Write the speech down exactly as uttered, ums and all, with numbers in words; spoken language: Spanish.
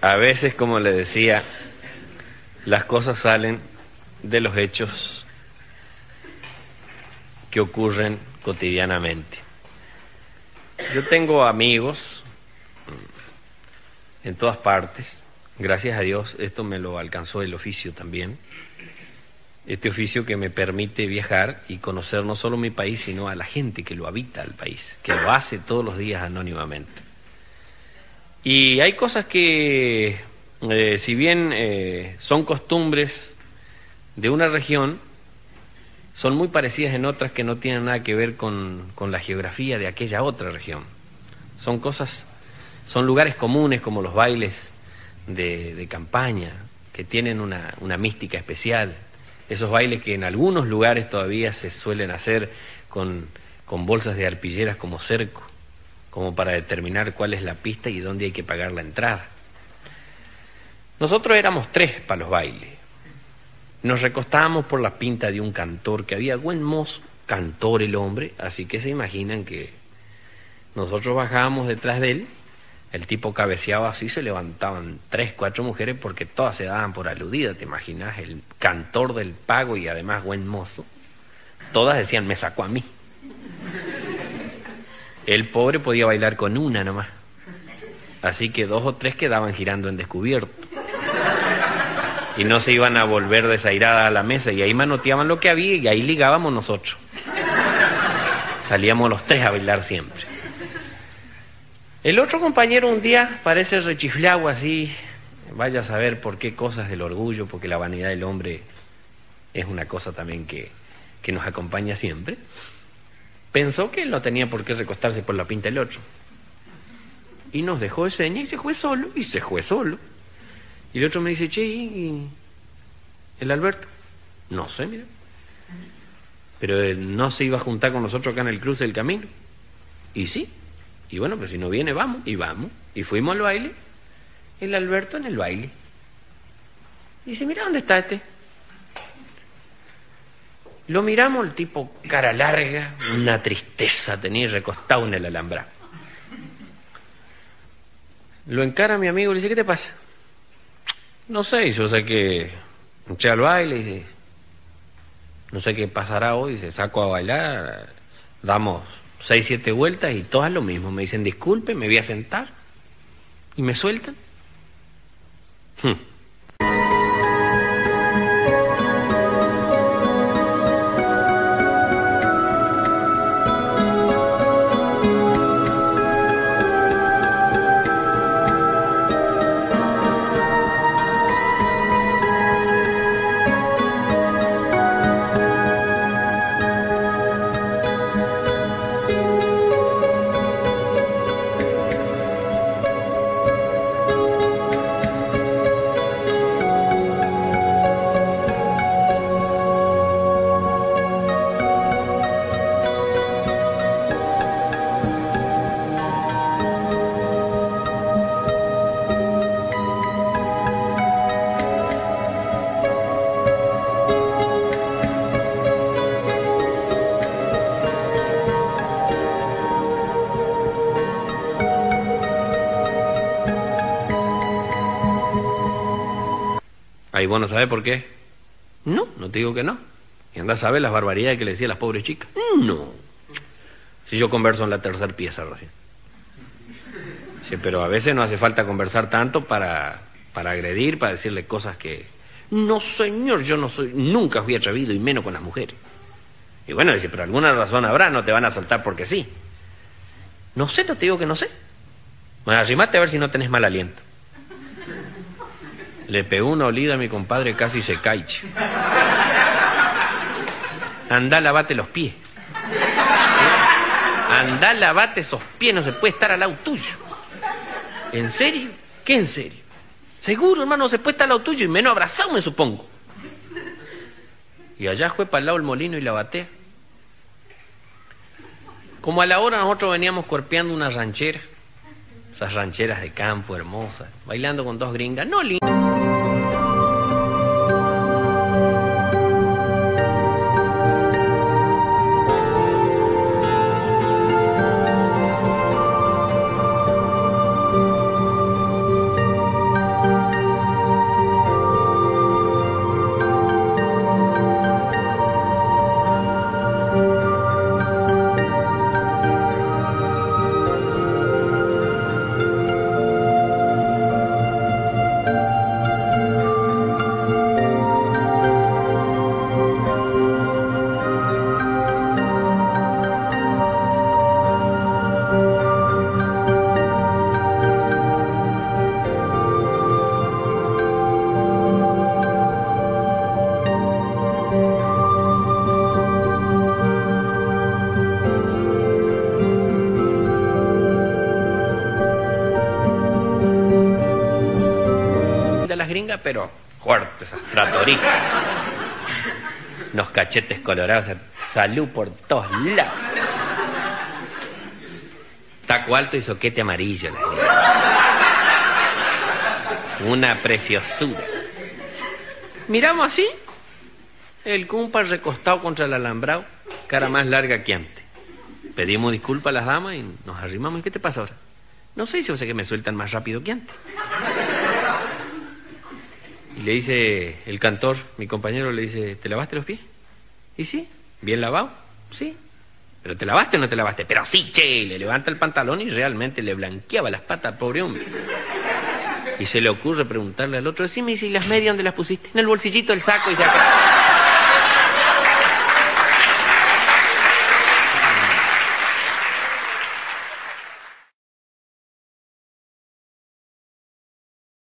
a veces, como le decía, las cosas salen de los hechos que ocurren cotidianamente. Yo tengo amigos en todas partes, gracias a Dios, esto me lo alcanzó el oficio también, este oficio que me permite viajar y conocer no solo mi país, sino a la gente que lo habita el país, que lo hace todos los días anónimamente. Y hay cosas que, eh, si bien eh, son costumbres de una región, son muy parecidas en otras que no tienen nada que ver con, con la geografía de aquella otra región. Son cosas, son lugares comunes como los bailes de, de campaña, que tienen una, una mística especial. Esos bailes que en algunos lugares todavía se suelen hacer con, con bolsas de arpilleras como cerco, como para determinar cuál es la pista y dónde hay que pagar la entrada. Nosotros éramos tres para los bailes. Nos recostábamos por la pinta de un cantor, que había buen mozo, cantor el hombre, así que se imaginan que nosotros bajábamos detrás de él, el tipo cabeceaba así, se levantaban tres, cuatro mujeres porque todas se daban por aludidas, ¿te imaginas? El cantor del pago y además buen mozo. Todas decían, me sacó a mí. El pobre podía bailar con una nomás. Así que dos o tres quedaban girando en descubierto. Y no se iban a volver desairadas a la mesa, y ahí manoteaban lo que había y ahí ligábamos nosotros. Salíamos los tres a bailar siempre. El otro compañero un día parece rechiflado así, vaya a saber por qué cosas del orgullo, porque la vanidad del hombre es una cosa también que, que nos acompaña siempre. Pensó que él no tenía por qué recostarse por la pinta del otro. Y nos dejó de seña y se fue solo, y se fue solo. Y el otro me dice, che, ¿y el Alberto? No sé, mira. Pero él no se iba a juntar con nosotros acá en el cruce del camino. Y sí. Y bueno, pues si no viene, vamos. Y vamos. Y fuimos al baile. El Alberto en el baile. Y dice, mira, ¿dónde está este? Lo miramos, el tipo cara larga, una tristeza tenía recostado en el alambrado. Lo encara mi amigo y le dice, ¿qué te pasa? No sé, yo sé que entré al baile y dice, no sé qué pasará hoy, se saco a bailar, damos seis, siete vueltas y todas lo mismo. Me dicen, disculpe, me voy a sentar y me sueltan. Hmm. Y vos no sabés por qué. No, no te digo que no. Y andás a saber las barbaridades que le decía a las pobres chicas. No. Si yo converso en la tercera pieza recién. Sí, pero a veces no hace falta conversar tanto para, para agredir, para decirle cosas que... No, señor, yo no soy... Nunca fui atrevido, y menos con las mujeres. Y bueno, dice, pero alguna razón habrá, no te van a soltar porque sí. No sé, no te digo que no sé. Bueno, arrimate a ver si no tenés mal aliento. Le pegó una olida a mi compadre, casi se cae. Andá, lavate los pies. Andá, lavate esos pies, no se puede estar al lado tuyo. ¿En serio? ¿Qué en serio? Seguro, hermano, no se puede estar al lado tuyo, y menos abrazado, me supongo. Y allá fue para el lado el molino y la batea. Como a la hora nosotros veníamos cuerpeando una ranchera, esas rancheras de campo hermosas, bailando con dos gringas, no lindas. bola, pero fuerte, esas tratoristas. Unos cachetes colorados, o sea, salud por todos lados. Taco alto y soquete amarillo. La Una preciosura. Miramos así, el cumpa recostado contra el alambrado, cara más larga que antes. Pedimos disculpas a las damas y nos arrimamos. ¿Y qué te pasa ahora? No sé, si o sea que me sueltan más rápido que antes. Y le dice el cantor, mi compañero, le dice, ¿te lavaste los pies? ¿Y sí? ¿Bien lavado? Sí. ¿Pero te lavaste o no te lavaste? Pero sí, che, le levanta el pantalón y realmente le blanqueaba las patas, pobre hombre. Y se le ocurre preguntarle al otro, decime, ¿y si las medias dónde las pusiste? En el bolsillito del saco y se acá.